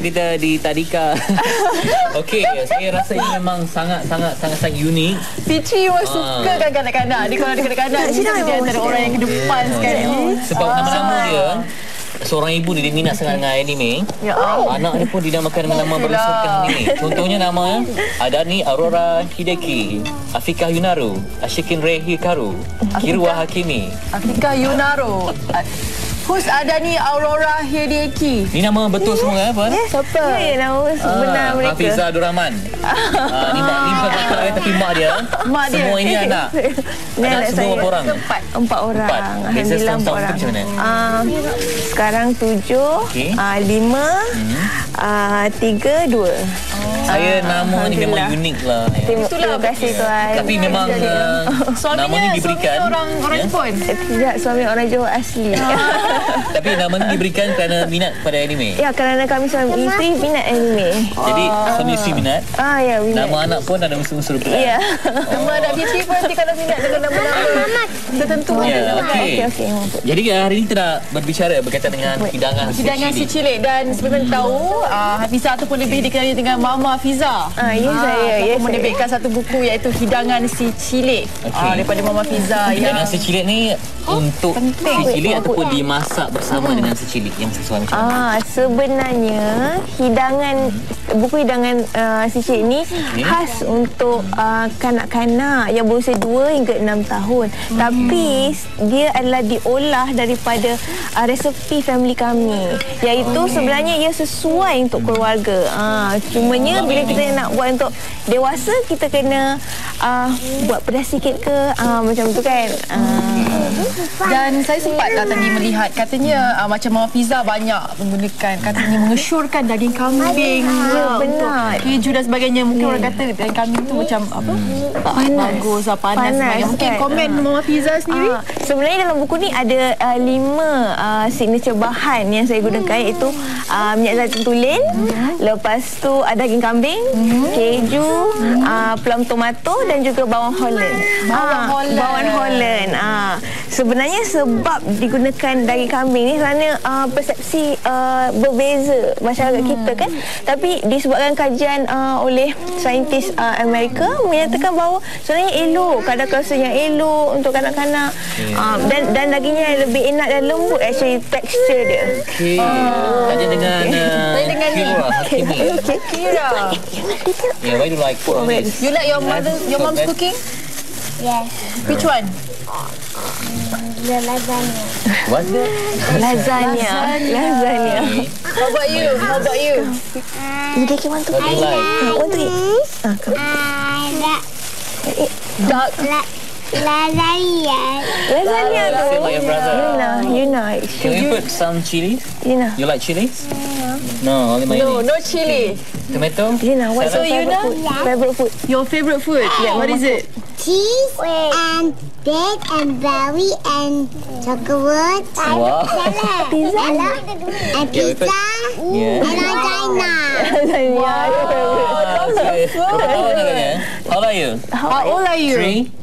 kita di Tadika. Okey, saya rasa ini memang sangat unik. Fitri memang suka kan kanak-kanak. Dia kalau ada kanak-kanak, dia antara orang yang ke depan sekali. Sebab nama-nama dia, seorang ibu dia minat sangat dengan anime. Anak dia pun dinamakan dengan nama bersukan anime. Contohnya nama Adani Aurora Hideki, Afika Yunaru, Ashikin Rei Hikaru, Kirwa Hakimi. Afika Yunaru. Who's Adani Aurora Hideki? Ni nama betul semua apa? Siapa? Nama sebenar mereka. Hafiza Abdul Rahman. Ni bukan kakak dia tapi mak dia. Semua ini anak. Anak semua berapa orang? 4 orang. Alhamdulillah 4 orang. Macam mana? Sekarang 7, 5, 3, 2. Saya nama ni memang unik lah. Terima kasih Tuan. Tapi memang nama ni diberikan. Suaminya orang Jepun? Tidak, suami orang Johor asli. Tapi nama ni diberikan kerana minat pada anime. Ya, kerana kami suami isteri minat anime. Jadi suami isteri minat. Ya, minat. Nama anak pun ada unsur-unsur pula. Ya. Nama anak Fitri pun nanti kalau minat dengan nama-nama tertentu. Ya, okey. Jadi hari ini kita nak berbicara berkaitan dengan hidangan si cilik. Dan sebelum tahu, Hafiza ataupun lebih dikenali dengan Mama Fiza. Ya, saya. Menerbitkan satu buku iaitu Hidangan Si Cilik. Daripada Mama Fiza. Hidangan si cilik ni untuk si cilik ataupun dimasak bersama dengan si cilik yang sesuai macam mana? Sebenarnya buku hidangan si cilik ni khas untuk kanak-kanak yang berusia 2 hingga 6 tahun. Tapi dia adalah diolah daripada resepi family kami. Iaitu sebenarnya ia sesuai untuk keluarga. Cumanya bila kita nak buat untuk dewasa, kita kena buat pedas sikit ke macam tu kan. Dan saya sempat tadi melihat katanya macam Mama Fiza banyak menggunakan, katanya mengesyorkan daging kambing. Ya, benar. Keju dan sebagainya. Mungkin orang kata daging kambing tu macam apa? Bagus, panas sebagainya. Mungkin komen Mama Fiza sendiri. Sebenarnya dalam buku ni ada 5 signature bahan yang saya gunakan, iaitu minyak zaitun tulen, lepas tu daging kambing, keju, plum tomato dan juga bawang Holland. Bawang Holland. Sebenarnya sebab digunakan daging kambing ni kerana persepsi berbeza masyarakat kita kan. Tapi disebabkan kajian oleh saintis Amerika menyatakan bahawa sebenarnya elok, kadar kalsium yang elok untuk kanak-kanak. Dan dagingnya lebih enak dan lembut actually tekstur dia. Tanya dengan Kirwa Hakimi. Kira. Yeah, why do you like this? You like your mom's cooking? Yes. Which one? The lasagna. What? Lasagna. How about you? You take one to What do you like? want to eat? Duck. Lasagna. Lasagna tu. Same like your brother. Yuna. Can we put some chilies? Yuna. You like chilies? No, only mayonnaise. No chili. Tomato? Yuna, what's your Yuna? favorite food? Your favorite food? What is it? Cheese and bacon and berry and chocolate. Wow. Pizza. And pizza. Yeah. And lasagna. How old are you? How old are you? 3?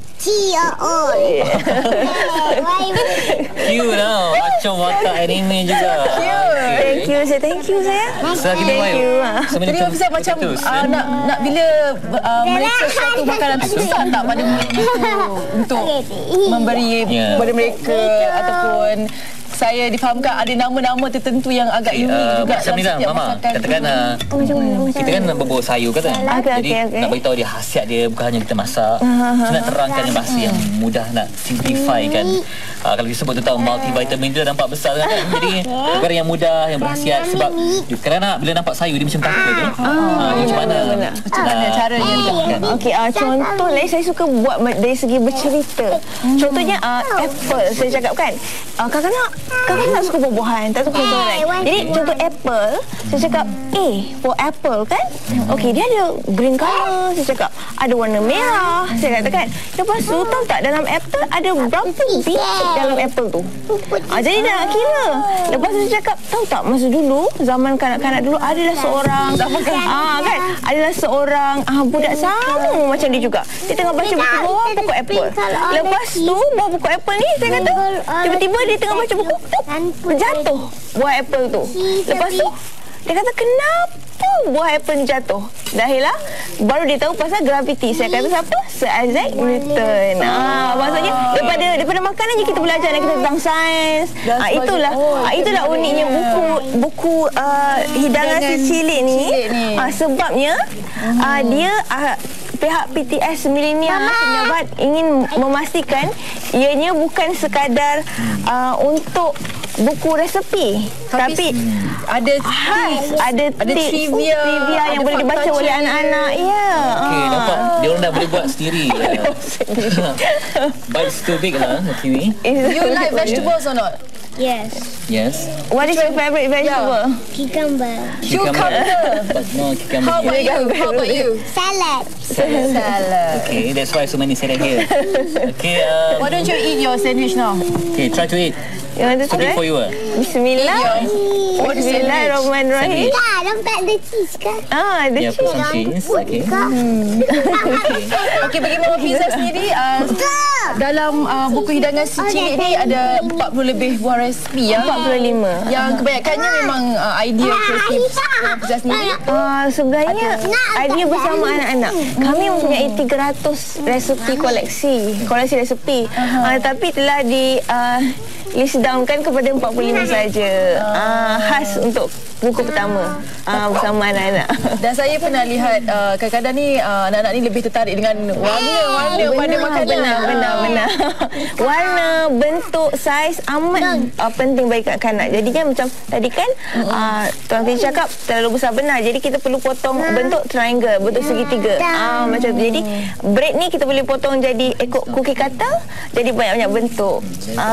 Cute now. Macam watak anime juga. Thank you saya. Thank you. Jadi Hafiza macam nak bila mereka suatu makanan tu susah tak pada murid untuk memberi kepada mereka ataupun saya difahamkan ada nama-nama tertentu yang agak unik juga macam ni lah Mama. Katakan kita kan berbau sayur kan. Jadi nak beritahu dia khasiat dia, bukan hanya kita masak. Kita nak terangkan bahasa yang mudah, nak simplify kan. Kalau disebut tentang multivitamin dia nampak besar kan. Jadi perkara yang mudah, yang berkhasiat. Sebab kerana bila nampak sayur dia macam takut kan. Macam mana caranya kan. Okey, contoh lain saya suka buat dari segi bercerita. Contohnya apple saya cakap kan. Kakak tak suka buah-buahan, tak suka sayuran. Jadi contoh apple, saya cakap for apple kan. Okey, dia ada green color, saya cakap ada warna merah, saya katakan. Lepas tu tahu tak dalam apple ada berapa biji dalam apple tu. Jadi dah nak kira. Lepas tu saya cakap, tahu tak masa dulu, zaman kanak-kanak dulu adalah seorang kan, adalah seorang budak sama macam dia juga. Dia tengah baca buku bawah pokok apple. Lepas tu bawah pokok apple ni saya kata tiba-tiba dia tengah baca buku jatuh buah apple tu. Lepas tu Dia kata, kenapa buah apple ni jatuh? Dahillah, baru dia tahu pasal graviti. Saya kata siapa? Sir Isaac Newton. Maksudnya daripada makanan je kita belajar tentang sains. Itulah uniknya buku hidangan si cilik ni. Sebabnya dia pihak PTS Millennial Penyabat ingin memastikan ianya bukan sekadar untuk buku resepi, tapi ada trivia yang boleh dibaca oleh anak-anak. Ya. Okey, nampak dia orang dah boleh buat sendiri. Bites too big lah, Kiwi. You like vegetables or not? Yes. Yes. What is your favorite vegetable? Cucumber. But no cucumber. How about you? Salad. Salad. Okay, that's why so many salad here. Okay. Why don't you eat your sandwich now? Okay, try to eat. You want to Cooking try? for you. Bismillah. Bismillahirrahmanirrahim. Tak, nampak ada cheese kan? Ada Yeah, put some cheese. Okay. Okey, bagi Mama Fiza sendiri, dalam buku hidangan si cilik ni ada 40 lebih buah resipi ya. 45. Yang kebanyakannya memang idea kreatif Mama Fiza sendiri. Sebenarnya idea bersama anak-anak. Kami mempunyai 300 resepi koleksi resepi. Tapi telah list downkan kepada 45 saja. Khas untuk buku pertama bersama anak-anak. Dan saya pernah lihat kadang-kadang ni anak-anak ni lebih tertarik dengan warna-warna pada makanan. Benar. Warna, bentuk, saiz amat penting bagi kanak-kanak. Jadinya macam tadi kan Tuan Fiz cakap terlalu besar benar. Jadi kita perlu potong bentuk triangle, bentuk segitiga. Macam tu. Jadi bread ni kita boleh potong jadi ekor cookie cutter, jadi banyak-banyak bentuk.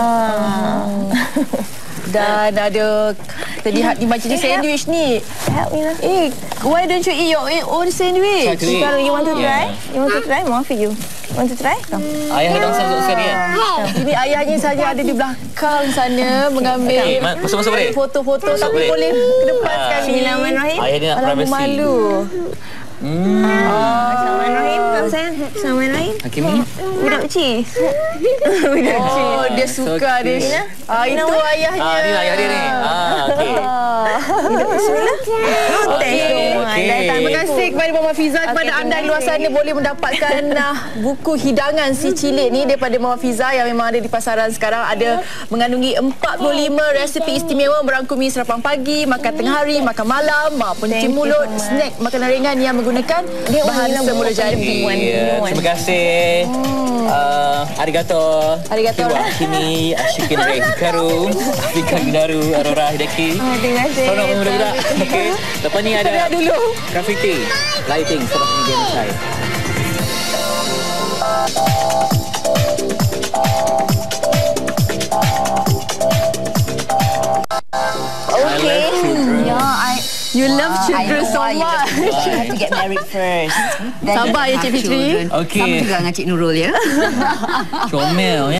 Dan ada terlihat ni macam sandwich ni. Help me lah. Why don't you eat your own sandwich? Kalau you want to try? You want to try? Maaf you. Want to try? Come. Ayah datang sanggup sekali ya. Ini ayahnya saja ada di belakang sana mengambil masuk boleh. foto-foto, tapi boleh ke depan sekali. Bismillahirrahmanirrahim. Ayah dia nak privacy. Malu. Assalamualaikum. Sayang. Assalamualaikum. Hakimi. Budak cheese. Oh, dia suka dia. Itu ayahnya. Ni ayah dia ni. Okey. Bismillah. Terima kasih kepada Mama Fiza, kepada anda di luar sana boleh mendapatkan buku hidangan si cilik ni daripada Mama Fiza yang memang ada di pasaran sekarang. Ada mengandungi 45 resepi istimewa merangkumi sarapan pagi, makan tengah hari, makan malam, pencuci mulut, snack, makanan ringan yang menggunakan bahan semula jadi. Terima kasih. Arigato. Kimi, Ashikin Ray Karu, Afika Ginaru, Aurora Hideki. Terima kasih. Sono mudah-mudah. Okey. Lepas ni ada graffiti, lighting, sebab ni game saya. Okay. You love children so much. You have to get married first. Sabar ya Cik Fitri. Okey. Sama juga dengan Cik Nurul ya. Comel ya.